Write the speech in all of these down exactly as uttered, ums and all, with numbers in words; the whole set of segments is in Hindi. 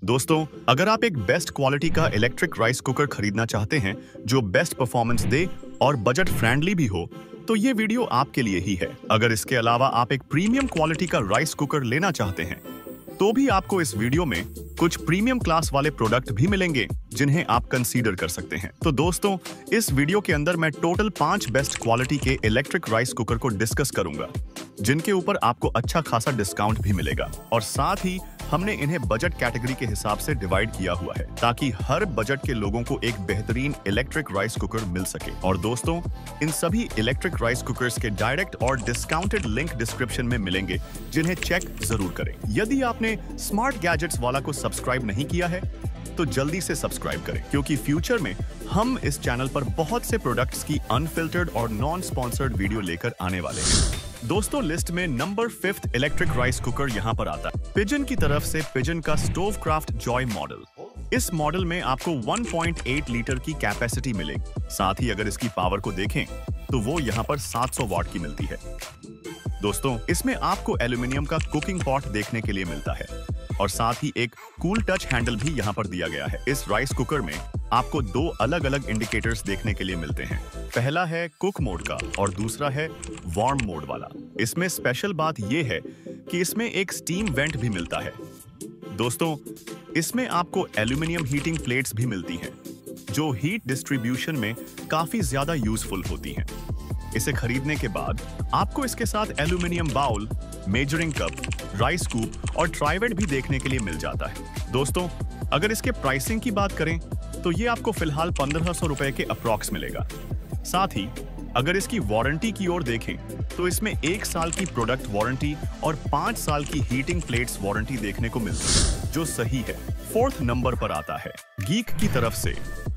दोस्तों, अगर आप एक बेस्ट क्वालिटी का इलेक्ट्रिक राइस कुकर खरीदना चाहते हैं जो बेस्ट परफॉर्मेंस दे और बजट फ्रेंडली भी हो, तो ये वीडियो आपके लिए ही है। अगर इसके अलावा आप एक प्रीमियम क्वालिटी का राइस कुकर लेना चाहते हैं, तो भी आपको इस वीडियो में कुछ प्रीमियम क्लास वाले प्रोडक्ट भी मिलेंगे जिन्हें आप कंसीडर कर सकते हैं। तो दोस्तों, इस वीडियो के अंदर मैं टोटल पांच बेस्ट क्वालिटी के इलेक्ट्रिक राइस कुकर को डिस्कस करूंगा, जिनके ऊपर आपको अच्छा खासा डिस्काउंट भी मिलेगा। और साथ ही हमने इन्हें बजट कैटेगरी के हिसाब से डिवाइड किया हुआ है ताकि हर बजट के लोगों को एक बेहतरीन इलेक्ट्रिक राइस कुकर मिल सके। और दोस्तों, इन सभी इलेक्ट्रिक राइस कुकर्स के डायरेक्ट और डिस्काउंटेड लिंक डिस्क्रिप्शन में मिलेंगे, जिन्हें चेक जरूर करें। यदि आपने स्मार्ट गैजेट्स वाला को सब्सक्राइब नहीं किया है, तो जल्दी से सब्सक्राइब करें, क्योंकि फ्यूचर में हम इस चैनल पर बहुत से प्रोडक्ट्स की अनफिल्टर्ड और नॉन स्पॉन्सर्ड वीडियो लेकर आने वाले हैं। दोस्तों, लिस्ट में number fifth electric rice cooker यहाँ पर आता है। पिजन की तरफ से पिजन का स्टोव क्राफ्ट जॉय मॉडल। इस मॉडल में आपको वन पॉइंट एट लीटर की कैपेसिटी मिलेगी। साथ ही अगर इसकी पावर को देखें तो वो यहाँ पर सात सौ वॉट की मिलती है। दोस्तों, इसमें आपको एल्यूमिनियम का कुकिंग पॉट देखने के लिए मिलता है और साथ ही एक कूल टच हैंडल भी यहाँ पर दिया गया है। इस राइस कुकर में आपको दो अलग अलग इंडिकेटर्स देखने के लिए मिलते हैं। पहला है कुक मोड का और दूसरा है वार्म मोड वाला। इसमें स्पेशल बात यह है कि इसमें एक स्टीम वेंट भी मिलता है। दोस्तों, इसमें आपको एल्यूमिनियम हीटिंग प्लेट्स भी मिलती हैं, जो हीट डिस्ट्रीब्यूशन में काफी ज्यादा यूजफुल होती हैं। इसे खरीदने के बाद आपको इसके साथ aluminium bowl, measuring cup, rice scoop और ट्राइवेट भी देखने के लिए मिल जाता है। दोस्तों, अगर इसके प्राइसिंग की बात करें तो ये आपको फिलहाल पंद्रह सौ रुपए के अप्रॉक्स मिलेगा। साथ ही अगर इसकी वारंटी की ओर देखें तो इसमें एक साल की प्रोडक्ट वारंटी और पांच साल की हीटिंग प्लेट्स वारंटी देखने को मिलती है, जो सही है। फोर्थ नंबर पर आता है गीक की तरफ से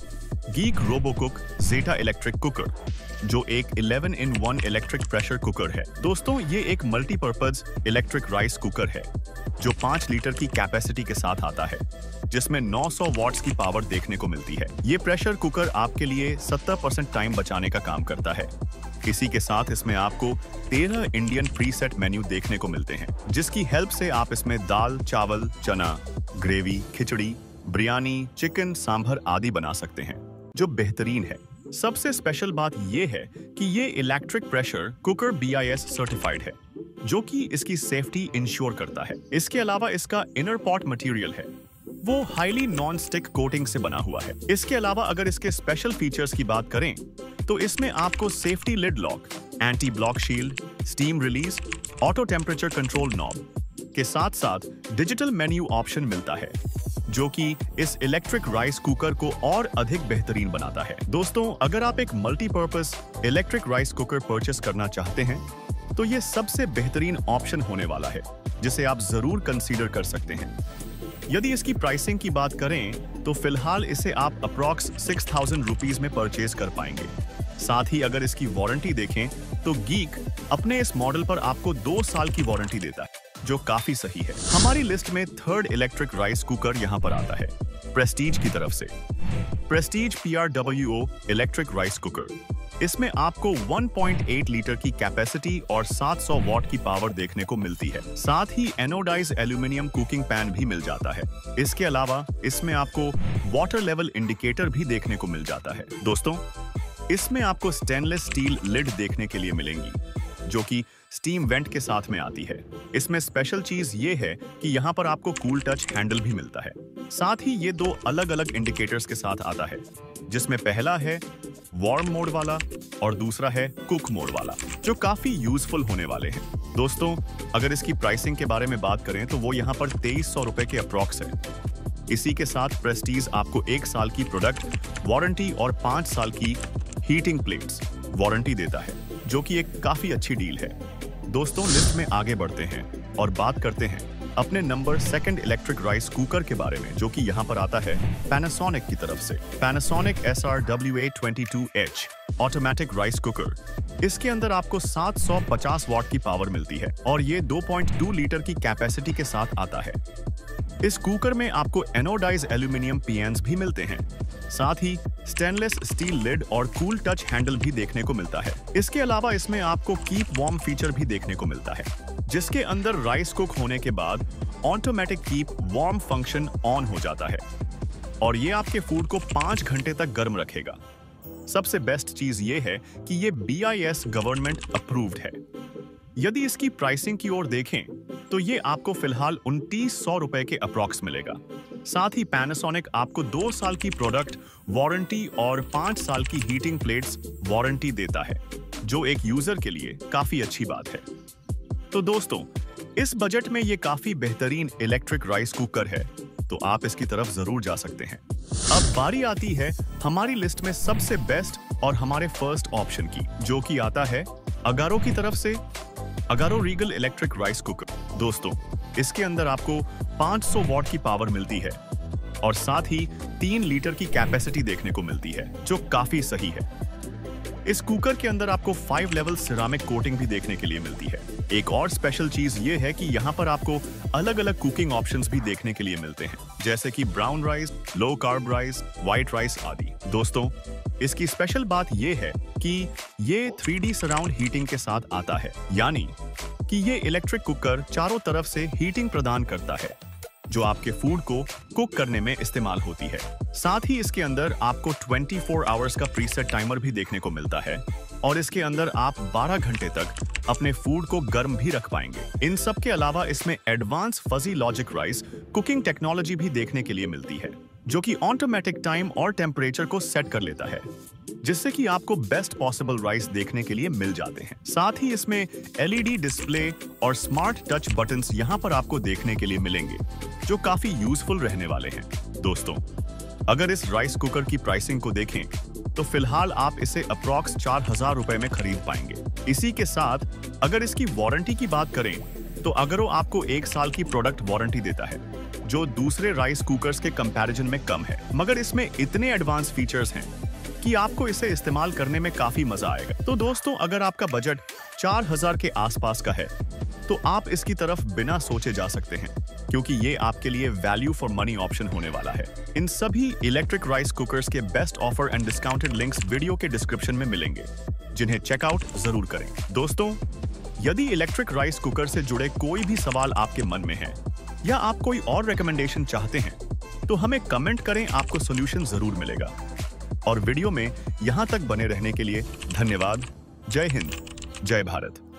Geek Robocook Zeta electric cooker, जो एक eleven in one electric pressure cooker है। दोस्तों, ये एक मल्टीपर्पज इलेक्ट्रिक राइस कुकर है जो पाँच लीटर की कैपेसिटी के साथ आता है, जिसमें नौ सौ वॉट्स की पावर देखने को मिलती है। ये प्रेशर कुकर आपके लिए सत्तर परसेंट टाइम बचाने का काम करता है। इसी के साथ इसमें आपको तेरह इंडियन प्रीसेट मेन्यू देखने को मिलते हैं, जिसकी हेल्प से आप इसमें दाल, चावल, चना, ग्रेवी, खिचड़ी, बिरयानी, चिकन, सांभर आदि बना सकते हैं, जो बेहतरीन है। सबसे स्पेशल बात यह है कि ये electric pressure cooker B I S certified है, जो कि इसकी सेफ्टी इंश्योर करता है। इसके अलावा इसका इनर पॉट मटेरियल है, वो हाईली नॉन स्टिक कोटिंग से बना हुआ है। इसके अलावा अगर इसके स्पेशल फीचर्स की बात करें तो इसमें आपको safety lid lock, anti block shield, steam release, auto temperature control knob के साथ साथ डिजिटल मेन्यू ऑप्शन मिलता है, जो कि इस इलेक्ट्रिक राइस कुकर को और अधिक बेहतरीन बनाता है। दोस्तों, अगर आप एक multipurpose electric rice cooker purchase करना चाहते हैं तो ये सबसे बेहतरीन ऑप्शन होने वाला है, जिसे आप जरूर कंसीडर कर सकते हैं। यदि इसकी प्राइसिंग की बात करें तो फिलहाल इसे आप अप्रॉक्स सिक्स थाउजेंड रुपीज में परचेज कर पाएंगे। साथ ही अगर इसकी वारंटी देखें तो गीक अपने इस मॉडल पर आपको दो साल की वारंटी देता है, जो काफी सही है। हमारी लिस्ट में थर्ड इलेक्ट्रिक राइस कुकर यहाँ पर आता है प्रेस्टीज की तरफ से। Prestige P R W O electric rice cooker. इसमें आपको वन पॉइंट एट लीटर की कैपेसिटी और सात सौ वॉट की पावर देखने को मिलती है। साथ ही एनोडाइज एल्यूमिनियम कुकिंग पैन भी मिल जाता है। इसके अलावा इसमें आपको वाटर लेवल इंडिकेटर भी देखने को मिल जाता है। दोस्तों, इसमें आपको स्टेनलेस स्टील लिड देखने के लिए मिलेंगी, जो कि स्टीम वेंट के साथ में आती है। इसमें स्पेशल चीज ये है कि यहाँ पर आपको कूल टच हैंडल भी मिलता है। साथ ही ये दो अलग अलग इंडिकेटर्स के साथ आता है, जिसमें पहला है वार्म मोड वाला और दूसरा है कुक मोड वाला, जो काफी यूजफुल होने वाले हैं। दोस्तों, अगर इसकी प्राइसिंग के बारे में बात करें तो वो यहाँ पर तेईस सौ रुपए के अप्रॉक्स है। इसी के साथ प्रेस्टीज आपको एक साल की प्रोडक्ट वारंटी और पांच साल की हीटिंग प्लेट्स वारंटी देता है, जो कि एक काफी अच्छी डील है। दोस्तों, लिस्ट में आगे बढ़ते हैं और बात करते हैं अपने number second electric rice cooker के बारे में, जो कि यहाँ पर आता है पैनासोनिक की तरफ से। Panasonic S R W A twenty two H automatic rice cooker. इसके अंदर आपको सात सौ पचास वॉट की पावर मिलती है और ये दो पॉइंट दो लीटर की कैपेसिटी के साथ आता है। इस कुकर में आपको एनोडाइज एल्यूमिनियम पीएन्स भी मिलते हैं। साथ ही स्टेनलेस स्टील लिड और कूल टच हैंडल भी देखने को मिलता है। इसके अलावा इसमें आपको कीप वार्म फीचर भी देखने को मिलता है, जिसके अंदर राइस कुक होने के बाद automatic keep warm function on हो जाता है और ये आपके फूड को पांच घंटे तक गर्म रखेगा। सबसे बेस्ट चीज ये है कि ये B I S government approved है। यदि इसकी प्राइसिंग की ओर देखें तो ये आपको फिलहाल उनतीस सौ रुपए के अप्रॉक्स मिलेगा। साथ ही पैनासोनिक आपको दो साल की प्रोडक्ट वारंटी और पांच साल की हीटिंग प्लेट्स वारंटी देता है, जो एक यूजर के लिए काफी अच्छी बात है। तो दोस्तों, इस बजट में ये काफी बेहतरीन इलेक्ट्रिक राइस कुकर है, तो आप इसकी तरफ जरूर जा सकते हैं। अब बारी आती है हमारी लिस्ट में सबसे बेस्ट और हमारे फर्स्ट ऑप्शन की, जो कि आता है अगारो की तरफ से Agaro regal electric rice cooker. दोस्तों, इसके अंदर आपको पाँच सौ वॉट की पावर मिलती है और साथ ही तीन लीटर की कैपेसिटी देखने को मिलती है, जो काफी सही है। इस कुकर के अंदर आपको फाइव लेवल सिरामिक कोटिंग भी देखने के लिए मिलती है। एक और स्पेशल चीज ये है कि यहाँ पर आपको अलग अलग कुकिंग ऑप्शंस भी देखने के लिए मिलते हैं, जैसे कि brown rice, low carb rice, white rice आदि। दोस्तों, इसकी स्पेशल बात ये है कि ये थ्री डी सराउंड हीटिंग के साथ आता है, यानी कि ये इलेक्ट्रिक कुकर चारों तरफ से हीटिंग प्रदान करता है, जो आपके फूड को कुक करने में इस्तेमाल होती है। साथ ही इसके अंदर आपको चौबीस आवर्स का प्रीसेट टाइमर भी देखने को मिलता है और इसके अंदर आप बारह घंटे तक अपने फूड को गर्म भी रख पाएंगे। इन सब के अलावा इसमें advance fuzzy logic rice cooking technology भी देखने के लिए मिलती है, जो कि ऑटोमेटिक टाइम और टेम्परेचर को सेट कर लेता है, जिससे कि आपको बेस्ट पॉसिबल राइस देखने के लिए मिल जाते हैं। साथ ही इसमें एल ई डी डिस्प्ले और स्मार्ट टच बटन्स यहाँ पर आपको देखने के लिए मिलेंगे, जो काफी यूजफुल रहने वाले हैं। दोस्तों, अगर इस राइस कुकर की प्राइसिंग को देखें तो फिलहाल आप इसे अप्रॉक्स चार हजार रुपए में खरीद पाएंगे। इसी के साथ अगर इसकी वारंटी की बात करें तो अगारो आपको एक साल की प्रोडक्ट वारंटी देता है, जो दूसरे राइस कुकर्स के कंपैरिजन में कम है, मगर इसमें इतने एडवांस फीचर्स हैं कि आपको इसे इस्तेमाल करने में काफी मजा आएगा। तो दोस्तों, अगर आपका बजट चार हजार के आसपास का है तो आप इसकी तरफ बिना सोचे जा सकते हैं, क्योंकि ये आपके लिए वैल्यू फॉर मनी ऑप्शन होने वाला है। इन सभी इलेक्ट्रिक राइस कुकर्स के best offer and discounted links video के डिस्क्रिप्शन में मिलेंगे, जिन्हें चेकआउट जरूर करें। दोस्तों, यदि इलेक्ट्रिक राइस कुकर से जुड़े कोई भी सवाल आपके मन में है या आप कोई और रिकमेंडेशन चाहते हैं तो हमें कमेंट करें, आपको सॉल्यूशन जरूर मिलेगा। और वीडियो में यहां तक बने रहने के लिए धन्यवाद। जय हिंद, जय भारत।